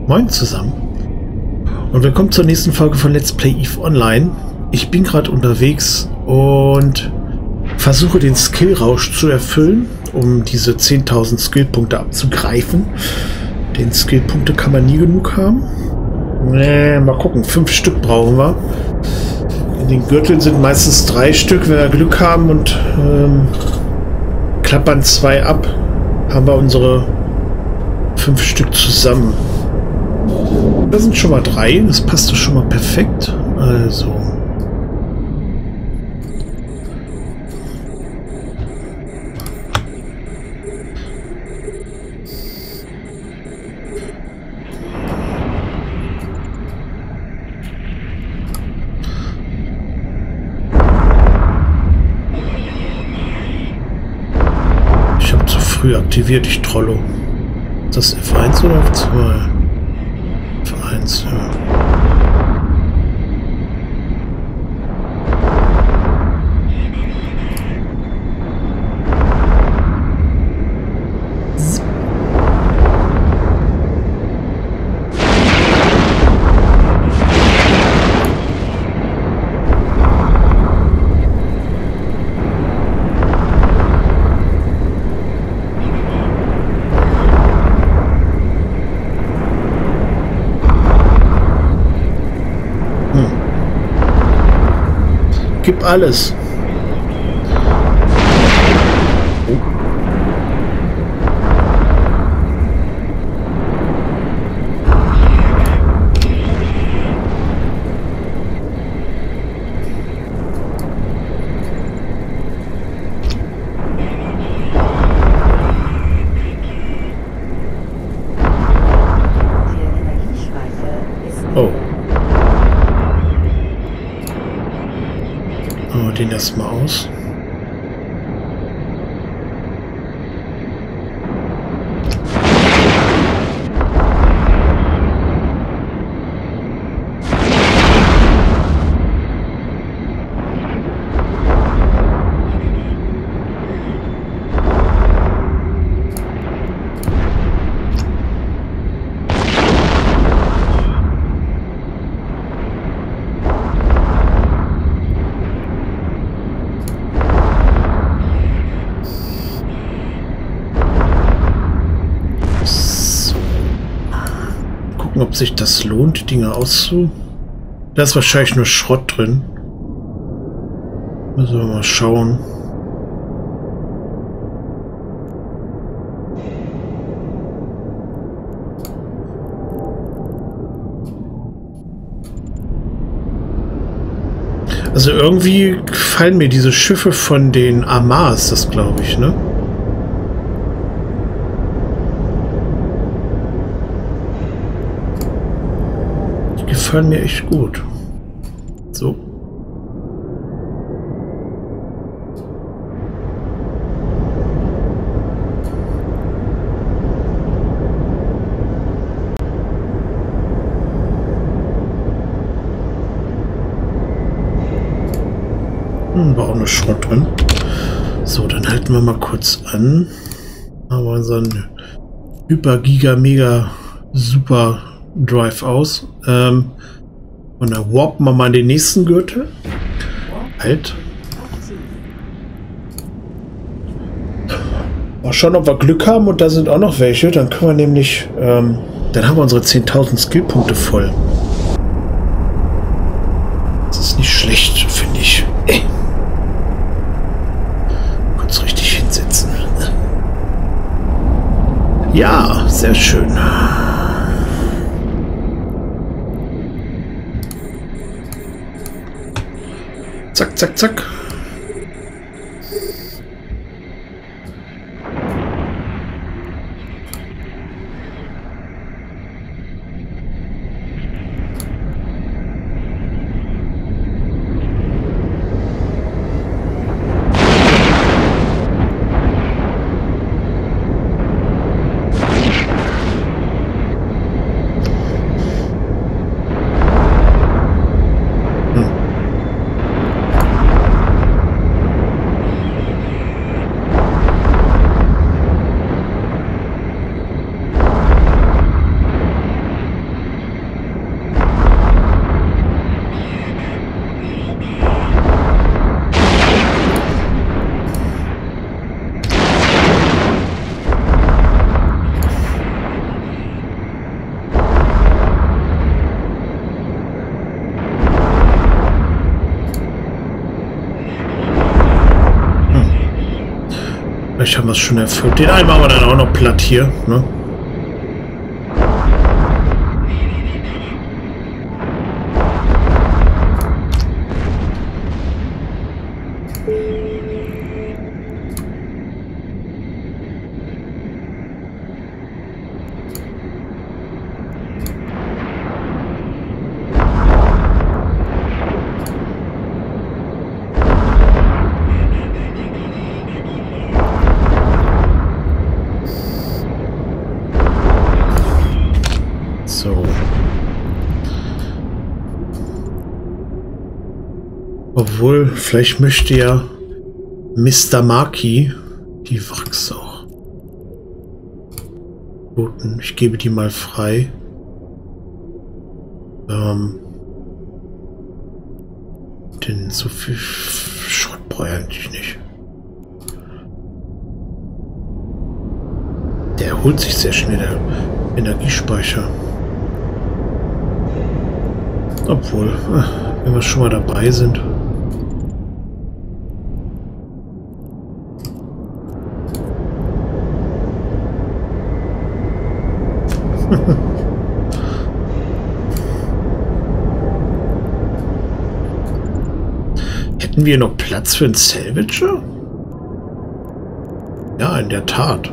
Moin zusammen und willkommen zur nächsten Folge von Let's Play EVE Online. Ich bin gerade unterwegs und versuche den Skillrausch zu erfüllen, um diese 10.000 Skillpunkte abzugreifen. Den Skillpunkte kann man nie genug haben. Mal gucken, 5 Stück brauchen wir. In den Gürteln sind meistens 3 Stück, wenn wir Glück haben und klappern 2 ab, haben wir unsere 5 Stück zusammen. Das sind schon mal 3, das passt doch schon mal perfekt. Also. Ich habe zu früh aktiviert, ich Trollo. Ist das F1 oder F2? F1, ja. Gib alles. Oh. Oh. Den erstmal aus. Ob sich das lohnt, die Dinge auszu... Da ist wahrscheinlich nur Schrott drin. Müssen wir mal schauen. Also irgendwie gefallen mir diese Schiffe von den Amars, das glaube ich, ne? Gefallen mir echt gut. So. War auch eine Schrott drin. So, dann halten wir mal kurz an. Aber unseren Hyper Giga Mega Super Drive aus. Und dann warpen wir mal in den nächsten Gürtel. Halt. Mal schauen, ob wir Glück haben und da sind auch noch welche. Dann können wir nämlich, dann haben wir unsere 10.000 Skillpunkte voll. Das ist nicht schlecht, finde ich. Kurz richtig hinsetzen. Ja, sehr schön. Zack, zack, zack. Vielleicht haben wir es schon erfüllt. Den einen machen wir dann auch noch platt hier, ne? So. Obwohl, vielleicht möchte ja Mr. Markey die Wachsau. Gut, ich gebe die mal frei. Denn so viel Schrott brauche ich eigentlich nicht. Der erholt sich sehr schnell, der Energiespeicher. Obwohl, wenn wir schon mal dabei sind. Hätten wir noch Platz für einen Salvager? Ja, in der Tat.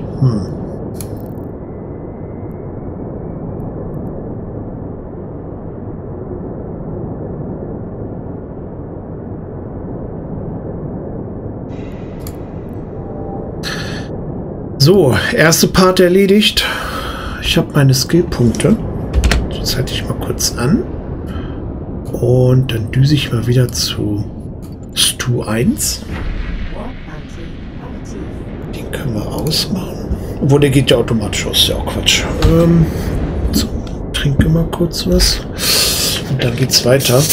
So, erste Part erledigt. Ich habe meine Skillpunkte. Jetzt halte ich mal kurz an. Und dann düse ich mal wieder zu Stu 1. Den können wir ausmachen. Obwohl, der geht ja automatisch aus. Ja, auch Quatsch. So, trinke mal kurz was. Und dann geht's weiter.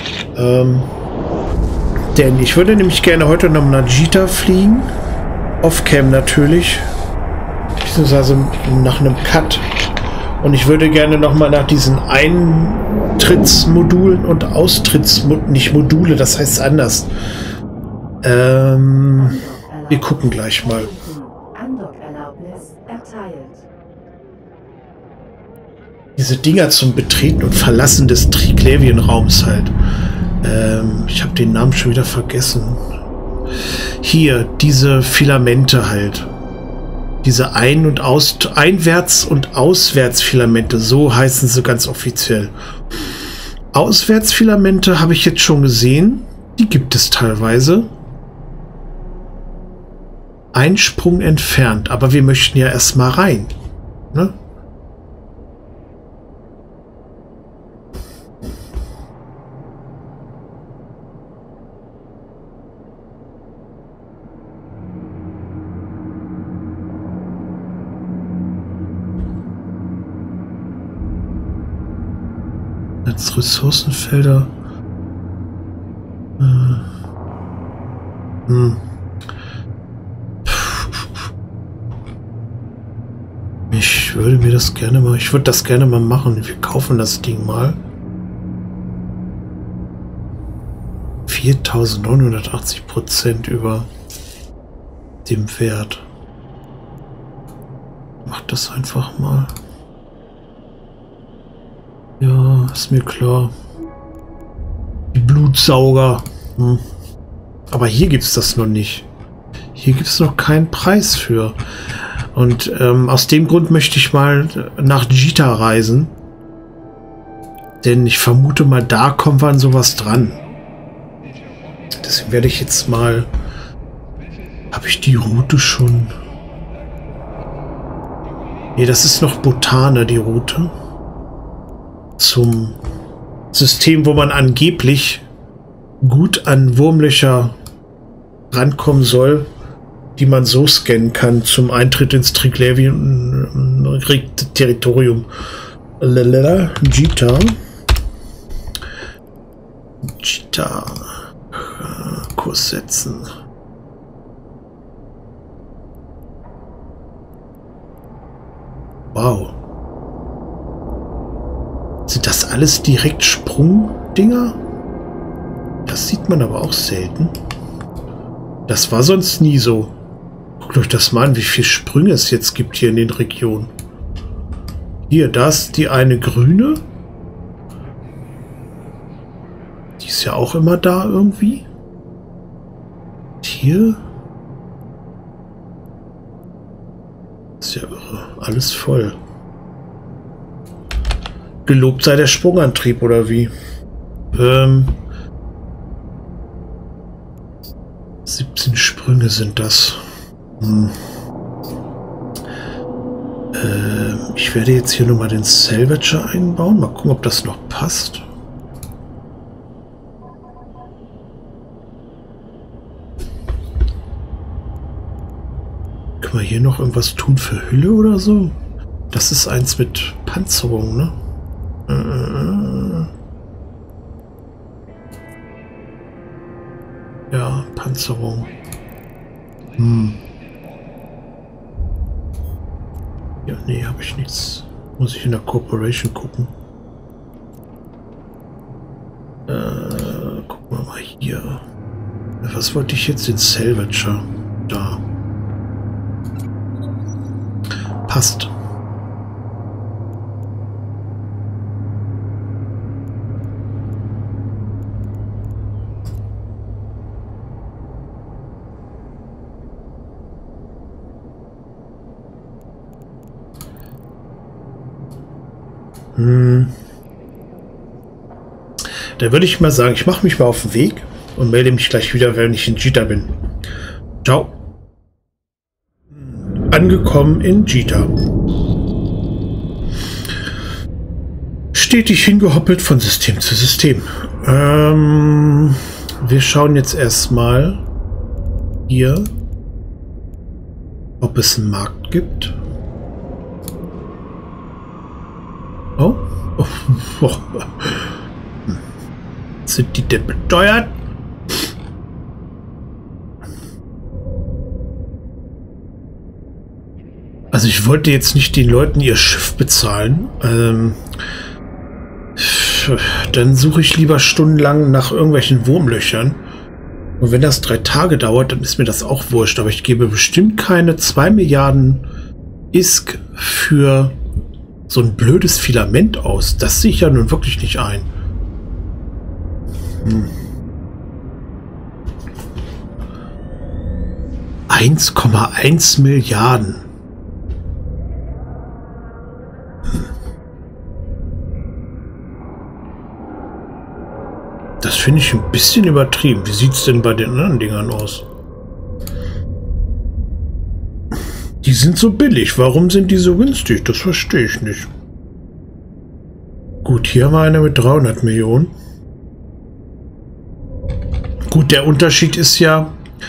Denn ich würde nämlich gerne heute noch nach Jita fliegen. Off-Cam natürlich. Beziehungsweise nach einem Cut. Und ich würde gerne nochmal nach diesen Eintrittsmodulen und Austrittsmodulen, nicht Module, das heißt anders. Wir gucken gleich mal. Diese Dinger zum Betreten und Verlassen des Triglavian-Raums halt. Ich habe den Namen schon wieder vergessen. Hier, diese Filamente halt. Diese Einwärts- und Auswärtsfilamente, so heißen sie ganz offiziell. Auswärtsfilamente habe ich jetzt schon gesehen. Die gibt es teilweise. Einsprung entfernt, aber wir möchten ja erstmal rein. Ne? Als Ressourcenfelder. Ich würde mir das gerne mal, ich würde das gerne mal machen. Wir kaufen das Ding mal. 4.980% über dem Wert. Mach das einfach mal. Ja, ist mir klar. Die Blutsauger. Aber hier gibt es das noch nicht. Hier gibt es noch keinen Preis für. Und aus dem Grund möchte ich mal nach Jita reisen. Denn ich vermute mal, da kommen wir an sowas dran. Deswegen werde ich jetzt mal... Habe ich die Route schon? Nee, das ist noch Botane, die Route. Zum System, wo man angeblich gut an Wurmlöcher rankommen soll, die man so scannen kann zum Eintritt ins Triglavian-Territorium. Jita. Jita. Kurs setzen. Wow. Sind das alles direkt Sprungdinger? Das sieht man aber auch selten. Das war sonst nie so. Guck Guckt euch das mal an, wie viele Sprünge es jetzt gibt hier in den Regionen. Hier, da ist die eine grüne. Die ist ja auch immer da irgendwie. Hier. Ist ja irre. Alles voll. Gelobt sei der Sprungantrieb, oder wie? 17 Sprünge sind das. Ich werde jetzt hier nochmal den Salvager einbauen. Mal gucken, ob das noch passt. Können wir hier noch irgendwas tun für Hülle oder so? Das ist eins mit Panzerung, ne? Ja, Panzerung. Ja, nee, habe ich nichts. Muss ich in der Corporation gucken. Gucken wir mal hier. Was wollte ich jetzt? Den Salvager. Da. Passt. Da würde ich mal sagen, ich mache mich mal auf den Weg und melde mich gleich wieder, wenn ich in Jita bin. Ciao. Angekommen in Jita. Stetig hingehoppelt von System zu System. Wir schauen jetzt erstmal hier, ob es einen Markt gibt. Oh. Sind die denn beteuert? Also ich wollte jetzt nicht den Leuten ihr Schiff bezahlen. Dann suche ich lieber stundenlang nach irgendwelchen Wurmlöchern. Und wenn das 3 Tage dauert, dann ist mir das auch wurscht. Aber ich gebe bestimmt keine 2 Milliarden ISK für so ein blödes Filament aus. Das sehe ich ja nun wirklich nicht ein. 1,1 Milliarden. Das finde ich ein bisschen übertrieben. Wie sieht es denn bei den anderen Dingern aus? Die sind so billig. Warum sind die so günstig? Das verstehe ich nicht. Gut, hier haben wir eine mit 300 Millionen. Gut, der Unterschied ist ja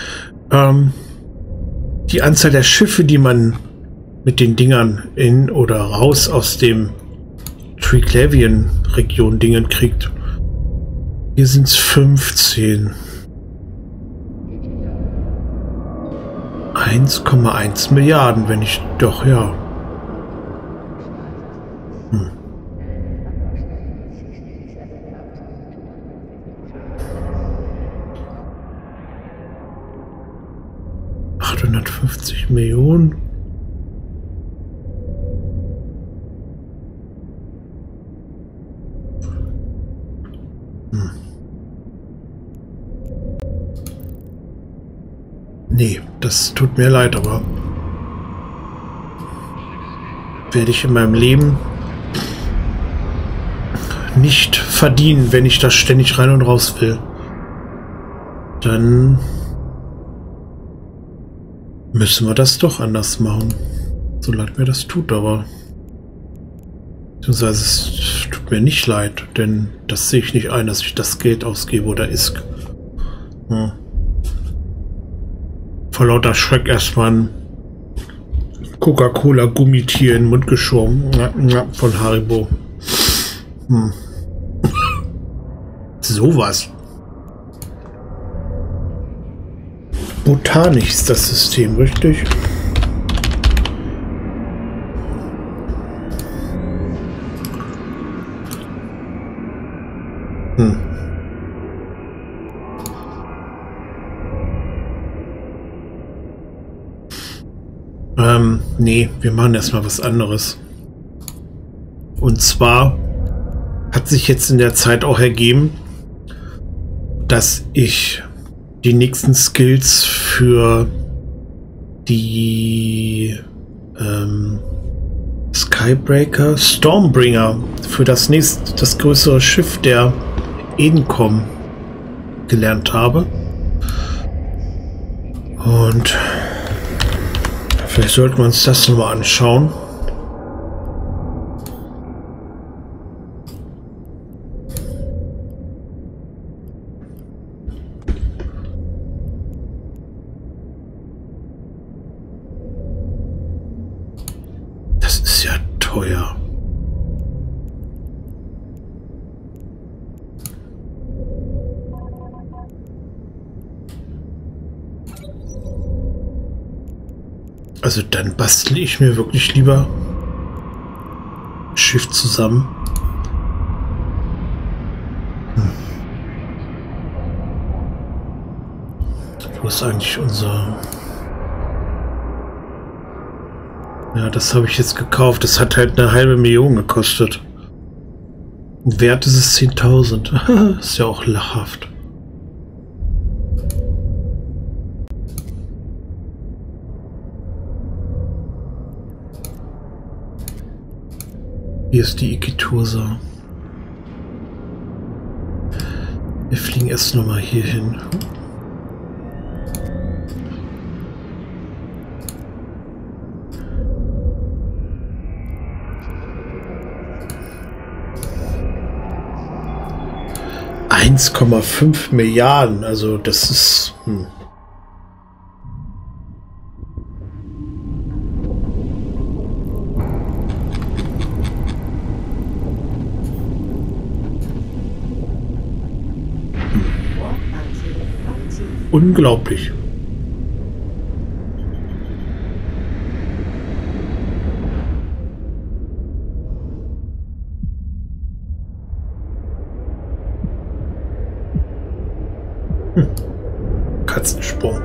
die Anzahl der Schiffe, die man mit den Dingern in oder raus aus dem Triglavian-Region Dingen kriegt. Hier sind es 15. 1,1 Milliarden, wenn ich doch, ja. 850 Millionen. Nee, das tut mir leid, aber werde ich in meinem Leben nicht verdienen, wenn ich da ständig rein und raus will. Dann müssen wir das doch anders machen. So leid mir das tut, aber beziehungsweise es tut mir nicht leid, denn das sehe ich nicht ein, dass ich das Geld ausgebe oder ISK. Ja. Vor lauter Schreck erstmal ein Coca-Cola-Gummitier in den Mund geschoben. Von Haribo. Sowas. Botanisch ist das System, richtig? Nee, wir machen erstmal was anderes. Und zwar hat sich jetzt in der Zeit auch ergeben, dass ich die nächsten Skills für die Skybreaker, Stormbringer, für das größere Schiff der Edencom gelernt habe. Und vielleicht sollten wir uns das nochmal anschauen. Das ist ja teuer. Also dann bastle ich mir wirklich lieber ein Schiff zusammen. Wo ist eigentlich unser... Ja, das habe ich jetzt gekauft. Das hat halt 500.000 gekostet. Wert ist es 10.000. Ist ja auch lachhaft. Hier ist die Ikitursa. Wir fliegen erst noch mal hier hin. $1,5 Milliarden, also das ist... Unglaublich. Katzensprung.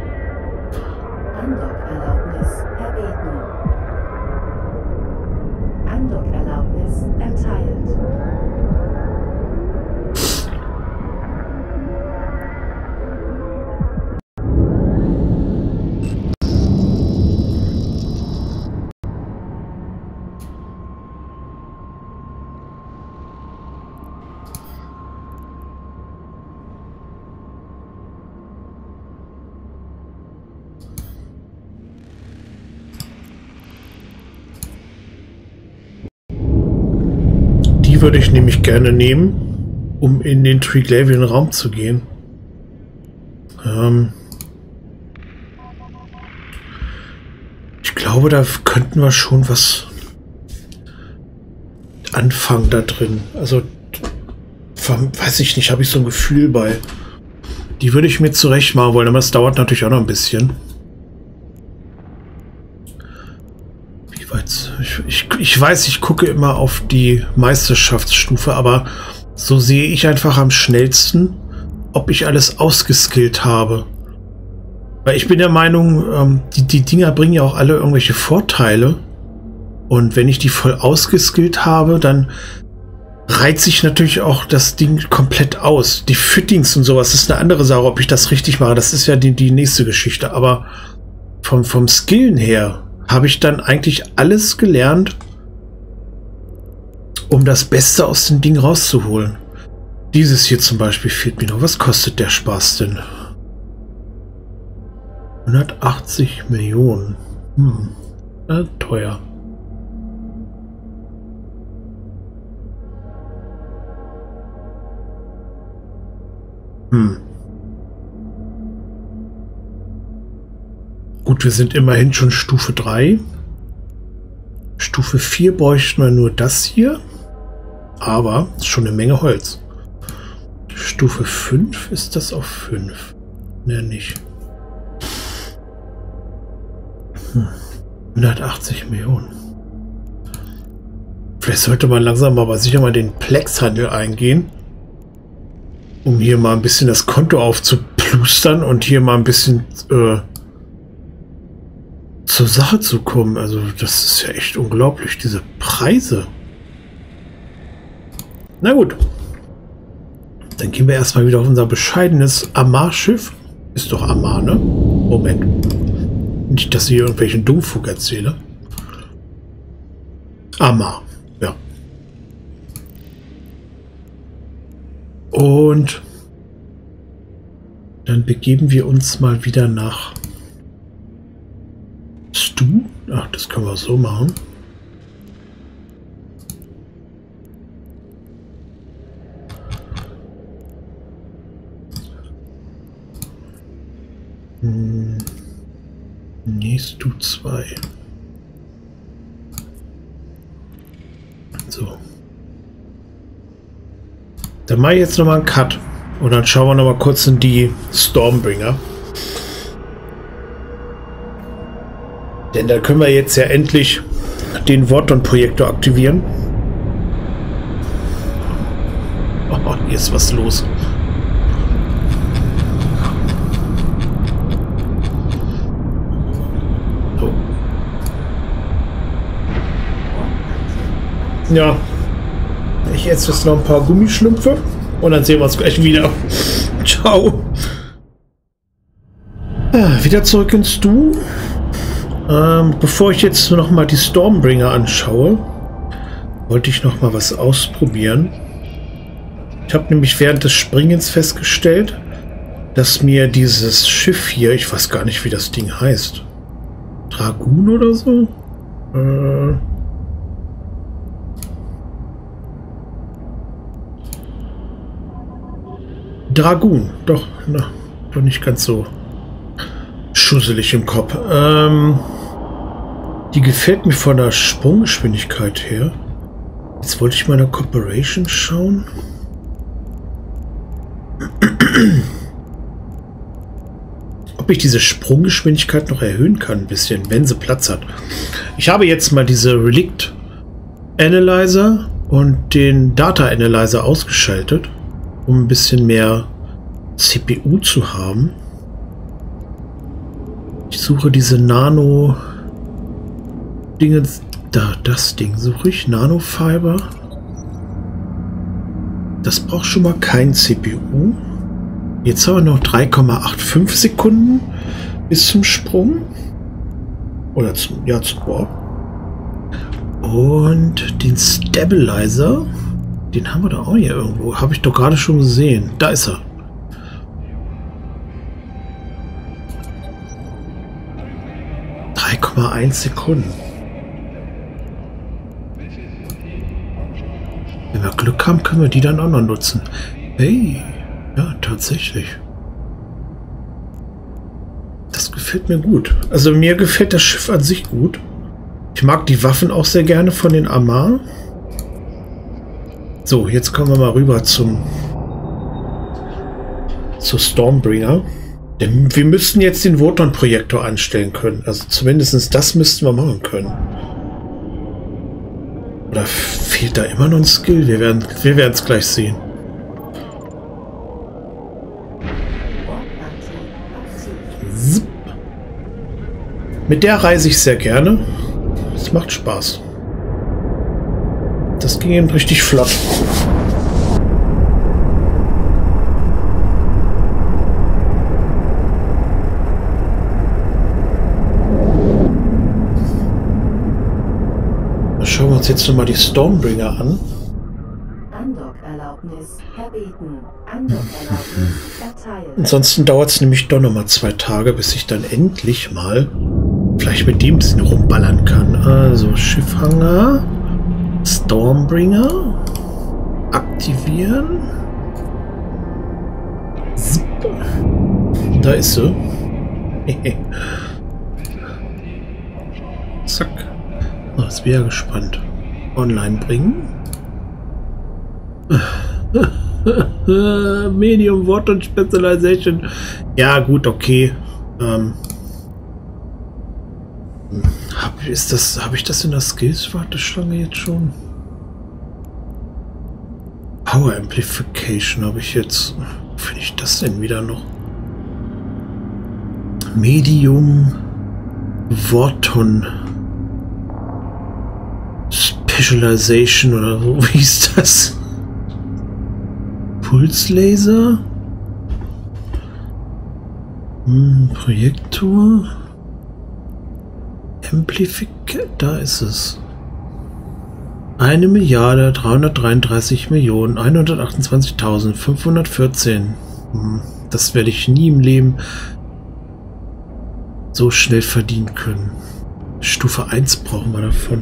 Andockerlaubnis erbeten. Andockerlaubnis erteilt. Die würde ich nämlich gerne nehmen, um in den Triglavian Raum zu gehen. Ich glaube, da könnten wir schon was anfangen da drin. Also, weiß ich nicht, habe ich so ein Gefühl bei. Die würde ich mir zurecht machen wollen, aber es dauert natürlich auch noch ein bisschen. Ich weiß, ich gucke immer auf die Meisterschaftsstufe, aber so sehe ich einfach am schnellsten, ob ich alles ausgeskillt habe. Weil ich bin der Meinung, die Dinger bringen ja auch alle irgendwelche Vorteile. Und wenn ich die voll ausgeskillt habe, dann reizt sich natürlich auch das Ding komplett aus. Die Fittings und sowas ist eine andere Sache, ob ich das richtig mache. Das ist ja die nächste Geschichte. Aber vom Skillen her habe ich dann eigentlich alles gelernt, um das Beste aus dem Ding rauszuholen. Dieses hier zum Beispiel fehlt mir noch. Was kostet der Spaß denn? 180 Millionen. Teuer. Gut, wir sind immerhin schon Stufe 3. Stufe 4 bräuchten wir nur das hier. Aber ist schon eine Menge Holz. Stufe 5 ist das auf 5. Mehr nicht. 180 Millionen. Vielleicht sollte man langsam aber sicher mal den Plex-Handel eingehen. Um hier mal ein bisschen das Konto aufzuplustern und hier mal ein bisschen zur Sache zu kommen. Also das ist ja echt unglaublich, diese Preise. Na gut. Dann gehen wir erstmal wieder auf unser bescheidenes Amar-Schiff. Ist doch Amar, ne? Moment. Nicht, dass ich hier irgendwelchen Dummfug erzähle. Amar, ja. Und dann begeben wir uns mal wieder nach Stu. Ach, das können wir so machen. Nee, Stu 2. So. Dann mache ich jetzt nochmal einen Cut. Und dann schauen wir nochmal kurz in die Stormbringer. Denn da können wir jetzt ja endlich den Vorton-Projektor aktivieren. Oh, hier ist was los. So. Ja. Ich esse jetzt noch ein paar Gummischlümpfe und dann sehen wir uns gleich wieder. Ciao. Wieder zurück ins Stu. Bevor ich jetzt noch mal die Stormbringer anschaue, wollte ich noch mal was ausprobieren. Ich habe nämlich während des Springens festgestellt, dass mir dieses Schiff hier, ich weiß gar nicht, wie das Ding heißt, Dragoon oder so? Dragoon, doch, na, doch nicht ganz so schusselig im Kopf. Die gefällt mir von der Sprunggeschwindigkeit her. Jetzt wollte ich mal in der Corporation schauen. Ob ich diese Sprunggeschwindigkeit noch erhöhen kann, ein bisschen, wenn sie Platz hat. Ich habe jetzt mal diese Relict Analyzer und den Data Analyzer ausgeschaltet, um ein bisschen mehr CPU zu haben. Ich suche diese Nano Dinge, da, das Ding suche ich, Nanofiber. Das braucht schon mal kein CPU. Jetzt haben wir noch 3,85 Sekunden bis zum Sprung. Oder zum Warp. Und den Stabilizer, den haben wir da auch hier irgendwo. Habe ich doch gerade schon gesehen. Da ist er. Sekunden. Wenn wir Glück haben, können wir die dann auch noch nutzen. Hey, ja, tatsächlich. Das gefällt mir gut. Also mir gefällt das Schiff an sich gut. Ich mag die Waffen auch sehr gerne von den Amar. So, jetzt kommen wir mal rüber zur Stormbringer. Denn wir müssten jetzt den Vorton-Projektor anstellen können. Also zumindest das müssten wir machen können. Oder fehlt da immer noch ein Skill? Wir werden es gleich sehen. Zip. Mit der reise ich sehr gerne. Es macht Spaß. Das ging eben richtig flott. Schauen wir uns jetzt nochmal die Stormbringer an. Andockerlaubnis erbeten. Andockerlaubnis erteilt. Ansonsten dauert es nämlich doch nochmal 2 Tage, bis ich dann endlich mal vielleicht mit dem ein bisschen rumballern kann. Also Schiffhanger, Stormbringer, aktivieren. Zip. Da ist sie. Zack. Jetzt bin ich ja gespannt. Online bringen. Medium Wort und Specialization. Ja, gut, okay. Habe ich das in der Skills-Warteschlange jetzt schon? Power Amplification habe ich jetzt. Wo finde ich das denn wieder noch? Medium. Worton Specialization oder so. Wie ist das? Pulslaser? Projektor? Amplificator? Da ist es. 1.333.128.514. Das werde ich nie im Leben so schnell verdienen können. Stufe 1 brauchen wir davon.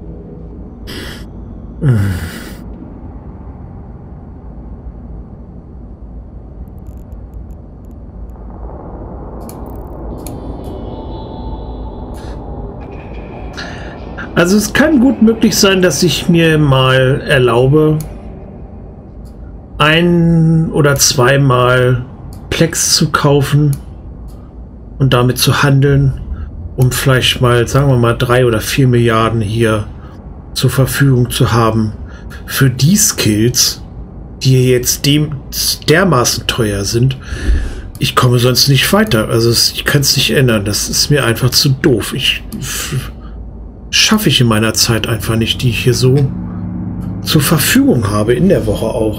Also es kann gut möglich sein, dass ich mir mal erlaube, ein- oder zweimal Plex zu kaufen und damit zu handeln, um vielleicht mal, sagen wir mal, 3 oder 4 Milliarden hier zur Verfügung zu haben für die Skills, die jetzt dermaßen teuer sind. Ich komme sonst nicht weiter. Also ich kann es nicht ändern. Das ist mir einfach zu doof. Schaffe ich in meiner Zeit einfach nicht, die ich hier so zur Verfügung habe, in der Woche auch.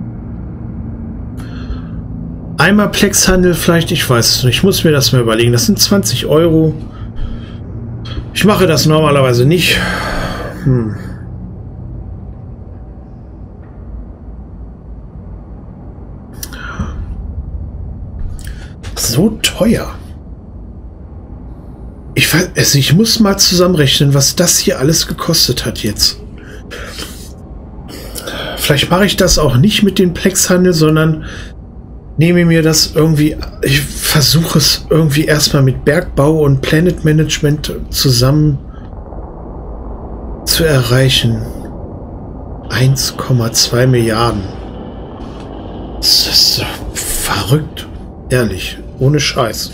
Einmal Plexhandel vielleicht, ich weiß es nicht. Ich muss mir das mal überlegen. Das sind 20 Euro. Ich mache das normalerweise nicht. So teuer. Ich muss mal zusammenrechnen, was das hier alles gekostet hat jetzt. Vielleicht mache ich das auch nicht mit dem Plexhandel, sondern nehme mir das irgendwie, ich versuche es irgendwie erstmal mit Bergbau und Planet Management zusammen zu erreichen. 1,2 Milliarden. Das ist verrückt. Ehrlich. Ohne Scheiß.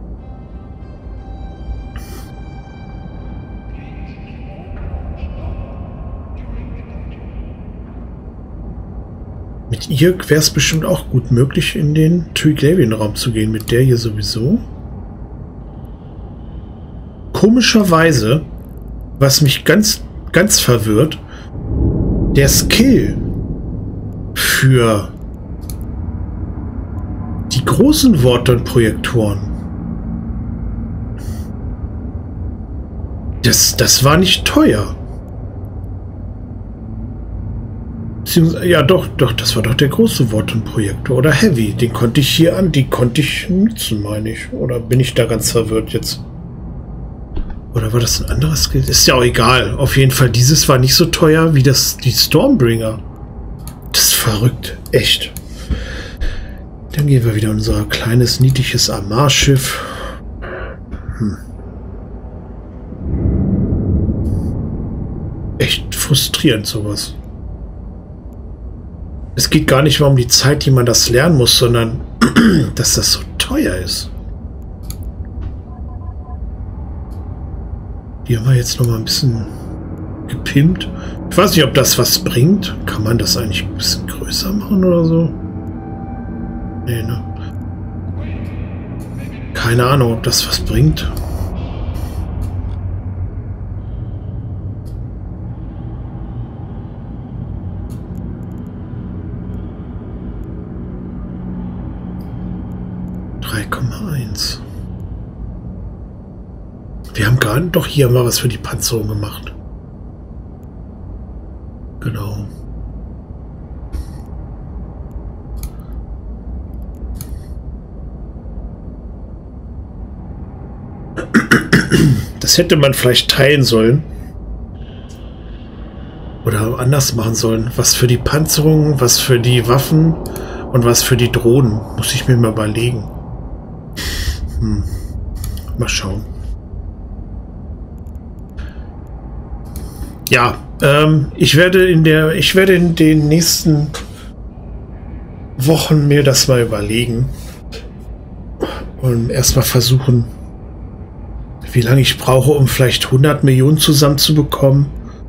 Mit ihr wäre es bestimmt auch gut möglich, in den Triglavian-Raum zu gehen. Mit der hier sowieso. Komischerweise, was mich ganz verwirrt, der Skill für die großen Worton-Projektoren, das war nicht teuer. Ja, doch, das war doch der große Worton-Projektor. Oder Heavy, den konnte ich hier die konnte ich nutzen, meine ich. Oder bin ich da ganz verwirrt jetzt? Oder war das ein anderes Skill? Ist ja auch egal. Auf jeden Fall, dieses war nicht so teuer wie die Stormbringer. Das ist verrückt. Echt. Dann gehen wir wieder in unser kleines, niedliches Armar-Schiff. Echt frustrierend, sowas. Es geht gar nicht mal um die Zeit, die man das lernen muss, sondern dass das so teuer ist. Hier haben wir jetzt noch mal ein bisschen gepimpt. Ich weiß nicht, ob das was bringt. Kann man das eigentlich ein bisschen größer machen oder so? Nee, ne? Keine Ahnung, ob das was bringt. Wir haben doch hier mal was für die Panzerung gemacht. Genau. Das hätte man vielleicht teilen sollen. Oder anders machen sollen. Was für die Panzerung, was für die Waffen und was für die Drohnen. Muss ich mir mal überlegen. Mal schauen. Ja, ich werde in den nächsten Wochen mir das mal überlegen und erstmal versuchen, wie lange ich brauche, um vielleicht 100 Millionen zusammenzubekommen.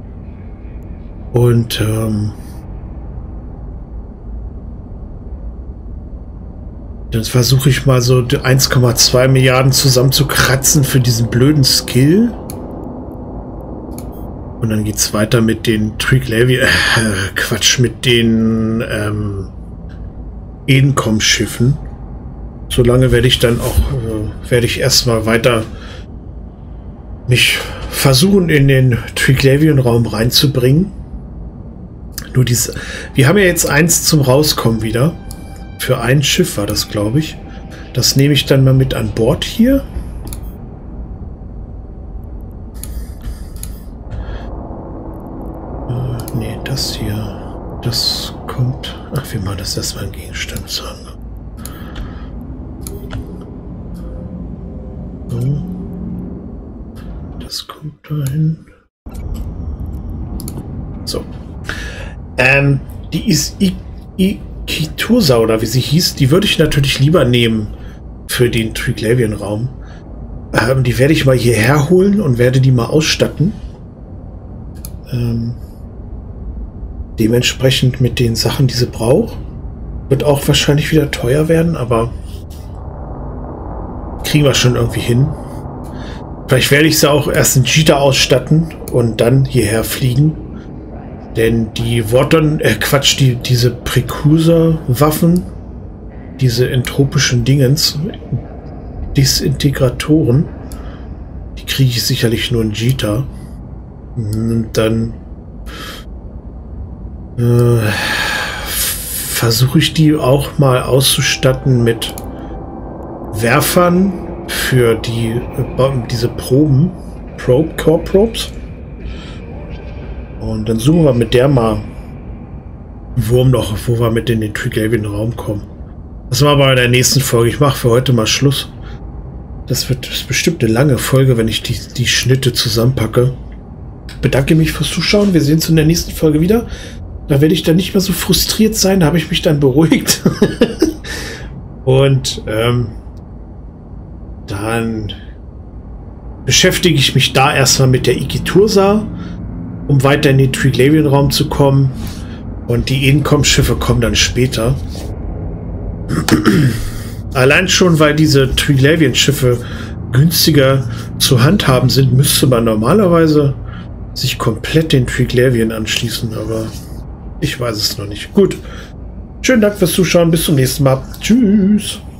Und Dann versuche ich mal so 1,2 Milliarden zusammenzukratzen für diesen blöden Skill. Und dann geht es weiter mit den Triglavian, mit den Edencom-Schiffen. Solange werde ich dann auch, werde ich erstmal weiter mich versuchen, in den Triglavian-Raum reinzubringen. Nur diese, wir haben ja jetzt eins zum Rauskommen wieder. Für ein Schiff war das, glaube ich. Das nehme ich dann mal mit an Bord hier. Nee, das hier. Das kommt... Ach, wir machen das erstmal in Gegenstand sagen. So. Das kommt dahin. So. Die ist Ikitursa, oder wie sie hieß, die würde ich natürlich lieber nehmen für den Triglavian-Raum. Die werde ich mal hierher holen und werde die mal ausstatten. Dementsprechend mit den Sachen, die sie braucht. Wird auch wahrscheinlich wieder teuer werden, aber kriegen wir schon irgendwie hin. Vielleicht werde ich sie auch erst in Jita ausstatten und dann hierher fliegen. Denn die Worton, diese Precursor-Waffen, diese entropischen Dingens, Disintegratoren, die kriege ich sicherlich nur in Jita. Und dann versuche ich die auch mal auszustatten mit Werfern für diese Proben, Core Probes. Und dann suchen wir mit der mal Wurm noch, wo wir mit in den Triglavian-Raum kommen. Das machen wir bei der nächsten Folge. Ich mache für heute mal Schluss. Das wird bestimmt eine lange Folge, wenn ich die Schnitte zusammenpacke. Bedanke mich fürs Zuschauen. Wir sehen uns in der nächsten Folge wieder. Da werde ich dann nicht mehr so frustriert sein. Da habe ich mich dann beruhigt. Und dann beschäftige ich mich da erstmal mit der Ikitursa, um weiter in den Triglavian-Raum zu kommen. Und die Edencom-Schiffe kommen dann später. Allein schon, weil diese Triglavian-Schiffe günstiger zu handhaben sind, müsste man normalerweise sich komplett den Triglavian anschließen, aber ich weiß es noch nicht. Gut. Schönen Dank fürs Zuschauen. Bis zum nächsten Mal. Tschüss.